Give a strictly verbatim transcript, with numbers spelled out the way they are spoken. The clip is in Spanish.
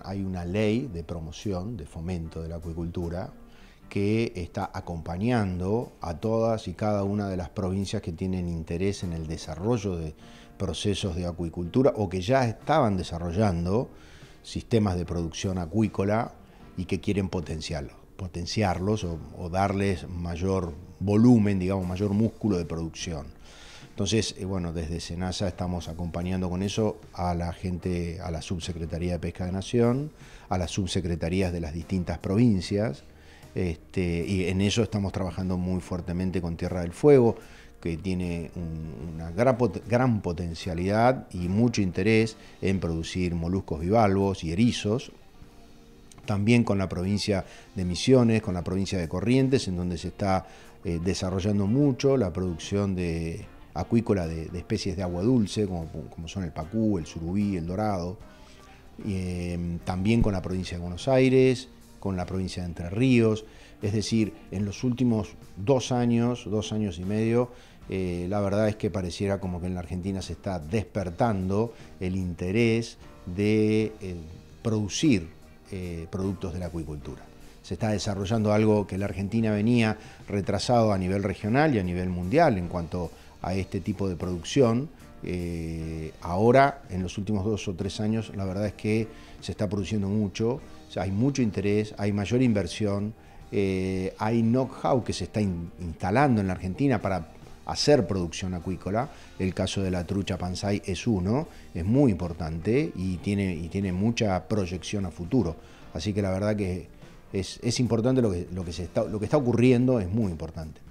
hay una ley de promoción, de fomento de la acuicultura, que está acompañando a todas y cada una de las provincias que tienen interés en el desarrollo de procesos de acuicultura o que ya estaban desarrollando sistemas de producción acuícola y que quieren potenciarlos, potenciarlos o, o darles mayor volumen, digamos, mayor músculo de producción. Entonces, eh, bueno, desde SENASA estamos acompañando con eso a la gente, a la Subsecretaría de Pesca de Nación, a las subsecretarías de las distintas provincias, este, y en eso estamos trabajando muy fuertemente con Tierra del Fuego, que tiene un, una gran, pot gran potencialidad y mucho interés en producir moluscos bivalvos y erizos. También con la provincia de Misiones, con la provincia de Corrientes, en donde se está eh, desarrollando mucho la producción de acuícola de, de especies de agua dulce, como, como son el pacú, el surubí, el dorado. Y, eh, también con la provincia de Buenos Aires, con la provincia de Entre Ríos. Es decir, en los últimos dos años, dos años y medio, eh, la verdad es que pareciera como que en la Argentina se está despertando el interés de eh, producir eh, productos de la acuicultura. Se está desarrollando algo que la Argentina venía retrasado a nivel regional y a nivel mundial en cuanto a este tipo de producción. Eh, ahora, en los últimos dos o tres años, la verdad es que se está produciendo mucho, o sea, hay mucho interés, hay mayor inversión, eh, hay know-how que se está in instalando en la Argentina para hacer producción acuícola. El caso de la trucha Pansay es uno, es muy importante y tiene, y tiene mucha proyección a futuro. Así que la verdad que es, es importante lo que, lo que, se está, lo que está ocurriendo, es muy importante.